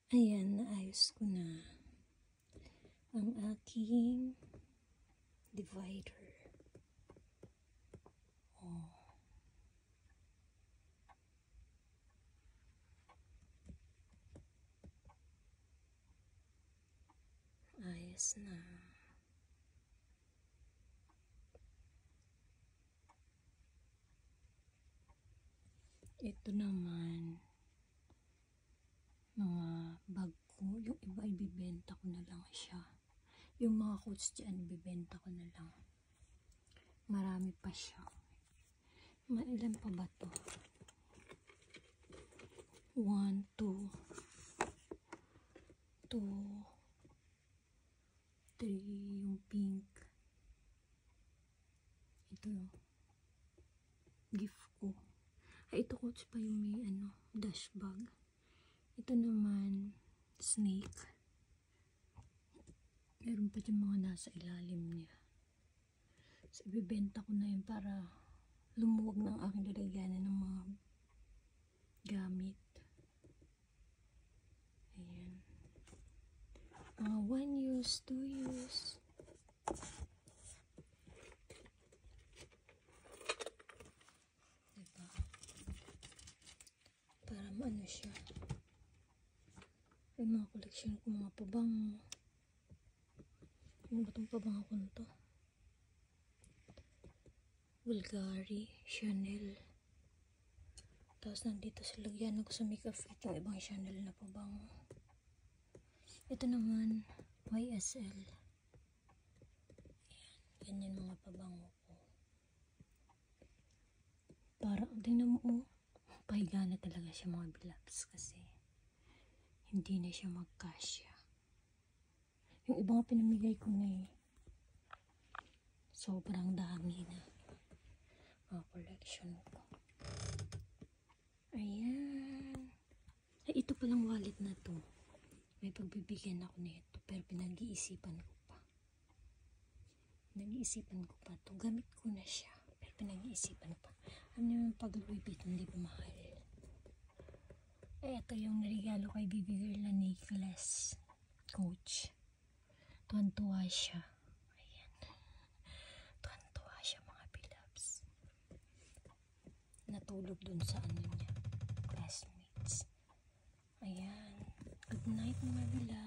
Ayan, naayos ko na ang aking divider. Oh. Ayos na. Ito naman, mga bag ko. Yung iba ibibenta ko na lang siya. Yung mga coats dyan, ibibenta ko na lang. Marami pa siya. Ilan pa ba to? 1, 2, 2, 3, yung pink. Ito yung gift ko. Ay, ito coach pa yung may dash bag. Ito naman, snake. Meron pa dyan mga nasa ilalim niya. So, ibibenta ko na yun para lumuwag ng aking lalagyanan ng mga gamit. Ayan. Mga 1 use, 2 use. Diba? Para maano siya. Ay, mga collection ko, mga pabango. Ano ba itong pabango ko na to? Bulgari, Chanel. Tapos nandito sa lagyan ko sa makeup fit yung ibang Chanel na pabango. Ito naman, YSL. Ayan, ganyan mga pabango ko. Para, tingnan mo, pahiga na talaga siya mga bilabs kasi hindi na siya magkasya. Yung ibang pinamigay ko na sobrang dami na mga collection ko. Ayan. Ay, ito palang wallet na to. May pagbibigyan ako nito pero pinag-iisipan ko pa. Pinag-iisipan ko pa to. Gamit ko na siya pero pinag-iisipan pa. Ano naman pag Louis Vuitton, hindi ba mahal? Ito yung narigalo kay baby girl na necklace. Coach. Tuwan-tuwa siya. Ayan. Tuwan-tuwa siya mga bilabs. Natulog dun sa niya. Classmates. Ayan. Good night mga bilabs.